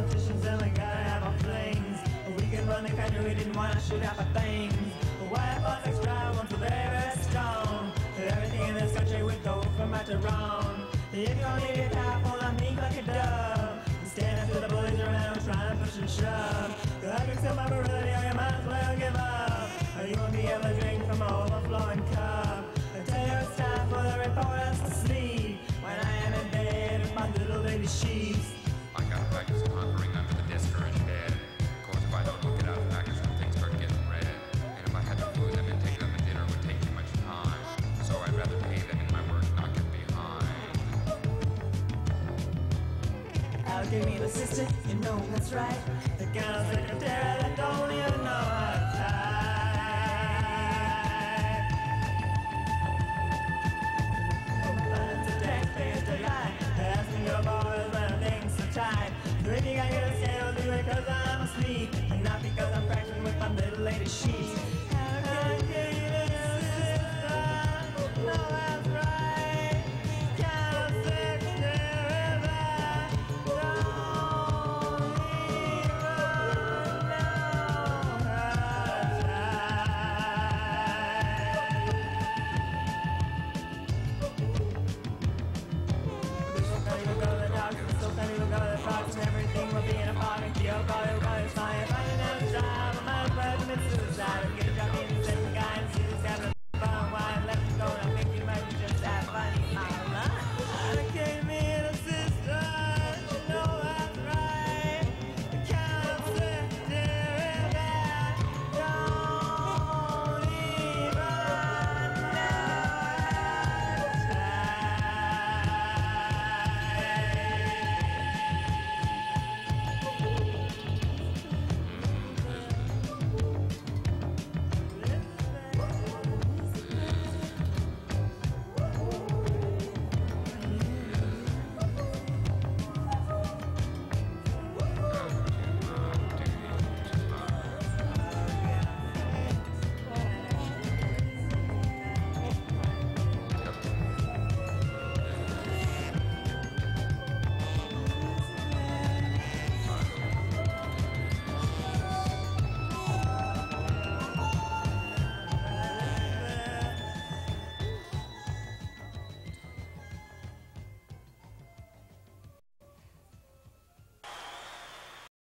politicians and we gotta have our flings. We can run the country, we didn't wanna shoot out for things. Why politics drive on so very strong? Everything in this country would go from right to wrong. If you only get powerful, I'm meek like a dove. Stand up to the bullies around, trying to push and shove. You'll have to accept my virility or you might as well give up. Or you won't be able to drink from an overflowing cup. I tell you it's time for the reporters to sleep, when I am in bed with my little baby sheets. I got practice conquering under the discouraged head. Of course, if I don't look it out of package when things start getting red. And if I had to food them and take them to dinner, it would take too much time. So I'd rather pay them in my work, not get behind. I'll give me an assistant, you know that's right. The kind of secretary that don't even know how to type. Open to taxpayers to lie, asking your boys when things so tight. If you got your scale, do it 'cause I'm asleep, and not because I'm practicing with my little lady sheets.